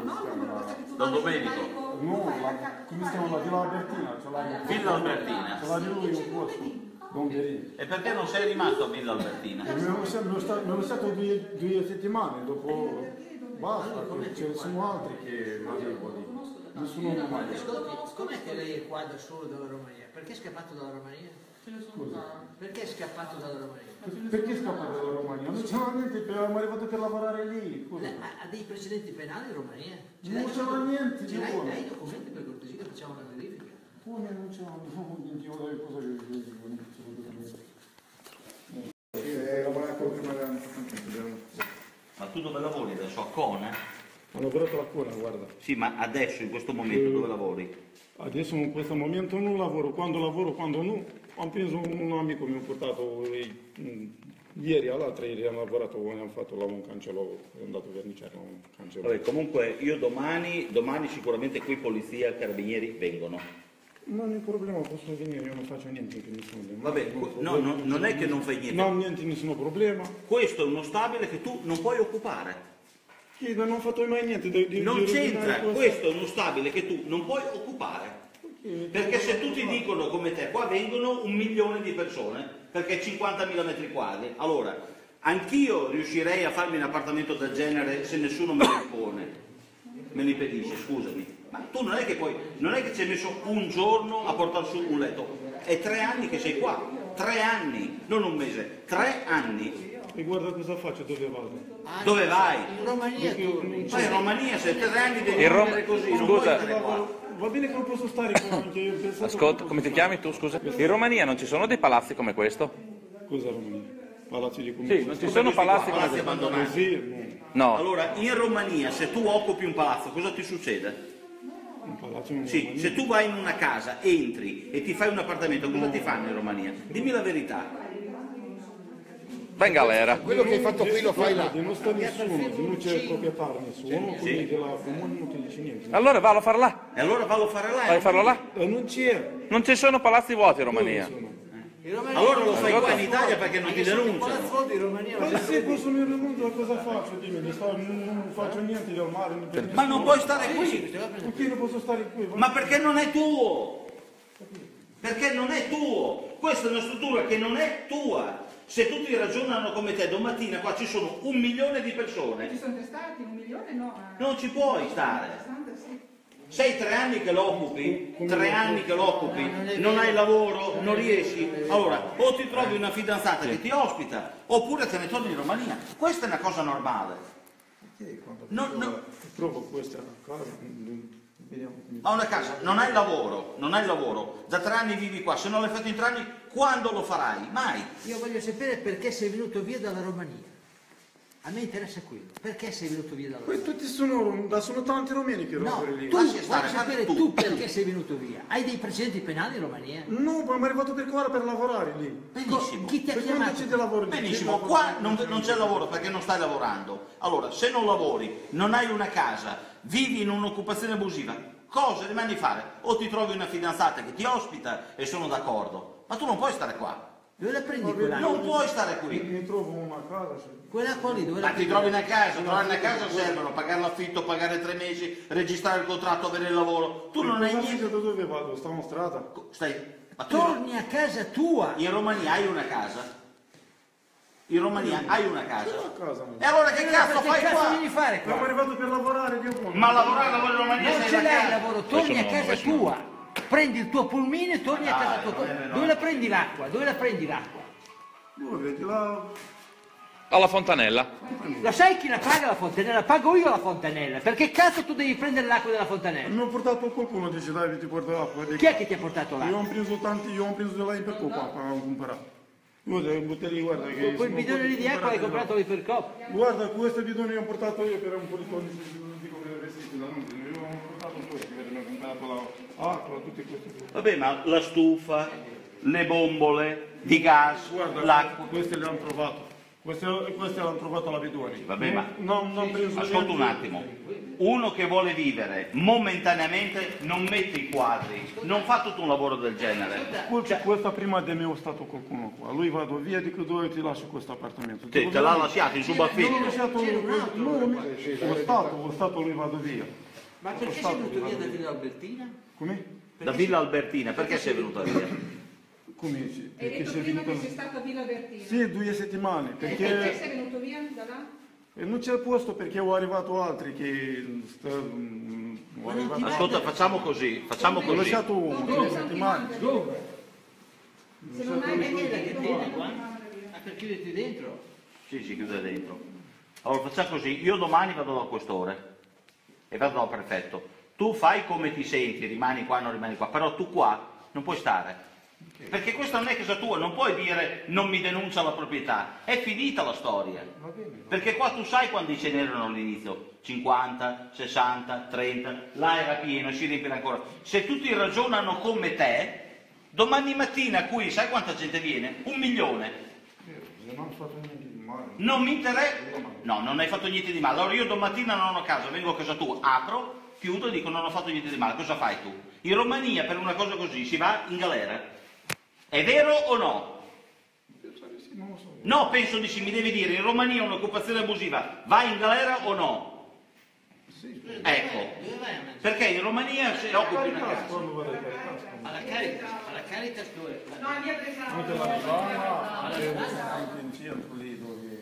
Don Domenico? No, come si chiama? Villa Albertina. Villa Albertina. Ce l'ha di lui un posto. Don Berini. E perché non sei rimasto a Villa Albertina? Non è stato 2 settimane, dopo basta, ce ne sono altri che nessuno mai. Com'è che lei è qua da solo dalla Romania? Perché è scappato dalla Romania? Scusa. Perché è scappato dalla Romania? Perché è scappato dalla Romania? Non c'era niente, eravamo arrivati per lavorare lì. Ha dei precedenti penali in Romania? Non c'era niente di buono. Hai i documenti per cortesia, facciamo una verifica? Non c'era niente, io cosa Ma tu dove lavori adesso? A Cone? Ho lavorato a Cona, guarda. Sì, ma adesso, in questo momento, dove lavori? Adesso in questo momento non lavoro, quando no. Ho preso un amico, mi ha portato ieri, all'altra ieri hanno lavorato, hanno fatto un cancello, è andato a verniciare un cancello. Vabbè, comunque io domani sicuramente qui polizia e carabinieri vengono. Non è un problema, posso venire, io non faccio niente, nessun problema. Vabbè, non è che non fai niente. No, niente, nessun problema. Questo è uno stabile che tu non puoi occupare. Non ho fatto mai niente. Non c'entra, questo è uno stabile che tu non puoi occupare. Perché se tutti dicono come te, qua vengono 1 milione di persone, perché 50.000 metri quadri. Allora, anch'io riuscirei a farmi un appartamento del genere se nessuno me lo impone, me lo impedisce, scusami. Ma tu non è che ci hai messo un giorno a portare su un letto, è 3 anni che sei qua, 3 anni, non un mese, 3 anni. E guarda cosa faccio, dove vado? Dove vai? In Romania Poi in Romania se 3 anni devi vivere così, non puoi stare qua. Va bene che non posso stare qua, anche io ho pensato... Ascolta, come ti chiami tu, scusa? In Romania non ci sono dei palazzi come questo? Cosa Romania? Palazzi di comunità? Sì, non ci sono palazzi come questo. Abbandonati. Sì, No. Allora, in Romania se tu occupi un palazzo, cosa ti succede? un palazzo in Sì, Romania. se tu vai in una casa, entri e ti fai un appartamento, cosa ti fanno in Romania? Dimmi la verità. Va in galera. Quello che hai fatto qui lo fai là. Non sta nessuno, non c'è proprietario nessuno, quindi della comune non ti dice niente. Allora vallo a farlo là. E allora fallo fare là. Vai a farlo là. Non c'è. Non ci sono palazzi vuoti in Romania. Allora lo fai qua in Italia perché non ti denunciano. Ma se posso mi remondo, cosa faccio? Dimmi, non faccio niente del male. Ma non puoi stare qui. Perché non posso stare qui? Ma perché non è tuo? Perché non è tuo. Questa è una struttura che non è tua. Se tutti ragionano come te, domattina qua ci sono 1 milione di persone. Ci sono stati 1 milione? No. Non ci puoi stare. Sei 3 anni che lo occupi, 3 anni che lo occupi, non hai lavoro, non riesci. Allora, o ti trovi una fidanzata che ti ospita, oppure te ne torni in Romania. Questa è una cosa normale. Trovo questa cosa. Ma una casa, non hai lavoro, da 3 anni vivi qua, se non l'hai fatto in 3 anni, quando lo farai? Mai. Io voglio sapere perché sei venuto via dalla Romania. A me interessa quello. Perché sei venuto via dalla Romania? Tutti sono tanti romeni che No, lavorano lì. tu Lascia vuoi stare, sapere tu. tu perché sei venuto via. Hai dei precedenti penali in Romania? No, ma mi è arrivato per qua per lavorare lì. Benissimo. Chi ti ha Per quanto chiamato? c'è di lavoro lì? Benissimo, qua non c'è lavoro perché non stai lavorando. Allora, se non lavori, non hai una casa, vivi in un'occupazione abusiva, cosa rimani a fare? O ti trovi una fidanzata che ti ospita e sono d'accordo, ma tu non puoi stare qua. Dove la prendi quella? Non puoi stare qui. Mi trovo una casa. Quell'acqua lì dove la Ma ti prendi? trovi una casa, trovare una casa servono, pagare l'affitto, pagare 3 mesi, registrare il contratto, avere il lavoro. Tu non hai niente. Da dove vado? Sto in strada. Ma tu Torni a casa tua. in Romania hai una casa? In Romania hai una casa? A casa. E allora che cazzo Che fai cazzo qua? devi fare Ma mi è qua? arrivato per lavorare, Dio buono. Ma lavorare in Romania Non sei ce la l'hai il casa. lavoro, torni a casa tua. Prendi il tuo pulmine e torni a casa tua. Dove la prendi l'acqua? Dove la prendi l'acqua? Dove vedi là? Alla fontanella. Lo sai chi la paga la fontanella? Pago io la fontanella. Perché cazzo tu devi prendere l'acqua della fontanella? Mi ho portato qualcuno, dice dai, ti porto l'acqua. Chi è che ti ha portato Io l'acqua? ho preso tanti, io ho preso della Ipercoop per comprare. Guarda, i bottiglie, guarda che... Quel bidone lì di acqua hai comprato l'Ipercoop? Guarda, questo bidone ho portato io per un po' di soldi, non dico per vestiti, io ho portato questo, mi ho comprato l'acqua, tutte queste cose. Vabbè, ma la stufa, le bombole di gas, Guarda, l'acqua. queste le hanno trovato. Queste l'hanno trovato alla bidone. Vabbè, ma non ho preso ascolta un niente. attimo. Uno che vuole vivere momentaneamente non mette i quadri, non fa tutto un lavoro del genere. Ascolta, questa prima di me è stato qualcuno qua. Lui vado via, dico dove ti lascio questo appartamento. Te l'ha lasciato in Non subaffitto. ho lasciato lo stato lui vado via. Ma perché sei venuto via da Villa Albertina? Come? Da Villa Albertina, perché sei venuta via? Come? Hai Perché detto sei prima venuto... che sei stato a Villa Vertina. Sì, 2 settimane. E perché Perché sei venuto via da là? non c'è posto perché ho arrivato altri che... ho arrivato... Ascolta, facciamo così, facciamo Ho così. lasciato 2 settimane. Dove? Se non hai Perché detto che che tieni qua? Per chiuderti dentro? Sì, si chiude dentro. Allora facciamo così, io domani vado dal questore e vado dal prefetto. Tu fai come ti senti, rimani qua, non rimani qua, però tu qua non puoi stare. Perché questa non è casa tua, non puoi dire non mi denuncia la proprietà, è finita la storia. Perché qua tu sai quanti ce n'erano all'inizio, 50, 60, 30, là era pieno, si riempirà ancora. Se tutti ragionano come te, domani mattina qui sai quanta gente viene? 1 milione. Non ho fatto niente di male. Non mi interessa. No, non hai fatto niente di male. Allora io domattina non ho casa, vengo a casa tua, apro, chiudo e dico non ho fatto niente di male. Cosa fai tu? In Romania per una cosa così si va in galera. È vero o no? Non lo so. No, penso di sì, mi devi dire, in Romania un'occupazione abusiva va in galera o no? Sì. Ecco, Dove vai a mangiare? perché in Romania se occupi una casa. Quando vado a Caritas? Alla Caritas dove? No, è via Bresana. Anche la Rivana, anche in centro lì dove...